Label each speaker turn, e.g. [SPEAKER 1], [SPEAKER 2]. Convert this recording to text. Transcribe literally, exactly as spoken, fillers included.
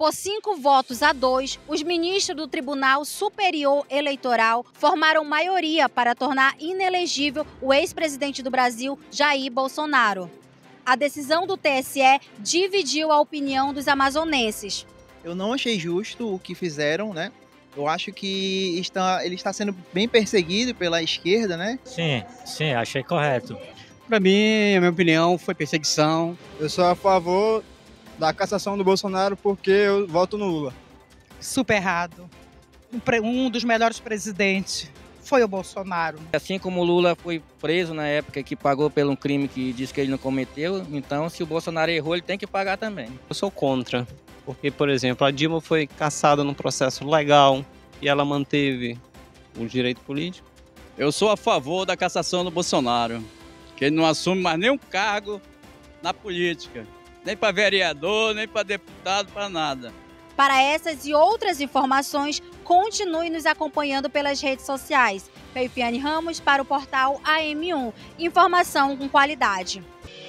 [SPEAKER 1] Por cinco votos a dois, os ministros do Tribunal Superior Eleitoral formaram maioria para tornar inelegível o ex-presidente do Brasil, Jair Bolsonaro. A decisão do T S E dividiu a opinião dos amazonenses.
[SPEAKER 2] Eu não achei justo o que fizeram, né? Eu acho que está, ele está sendo bem perseguido pela esquerda, né?
[SPEAKER 3] Sim, sim, achei correto.
[SPEAKER 4] Para mim, a minha opinião foi perseguição.
[SPEAKER 5] Eu sou a favor da cassação do Bolsonaro porque eu voto no Lula.
[SPEAKER 6] Super errado. Um dos melhores presidentes foi o Bolsonaro.
[SPEAKER 7] Assim como o Lula foi preso na época que pagou por um crime que disse que ele não cometeu, então se o Bolsonaro errou, ele tem que pagar também.
[SPEAKER 8] Eu sou contra, porque, por exemplo, a Dilma foi cassada num processo legal e ela manteve o direito político.
[SPEAKER 9] Eu sou a favor da cassação do Bolsonaro, que ele não assume mais nenhum cargo na política, nem para vereador, nem para deputado, para nada.
[SPEAKER 1] Para essas e outras informações, continue nos acompanhando pelas redes sociais. Feifiane Ramos para o portal A M um. Informação com qualidade.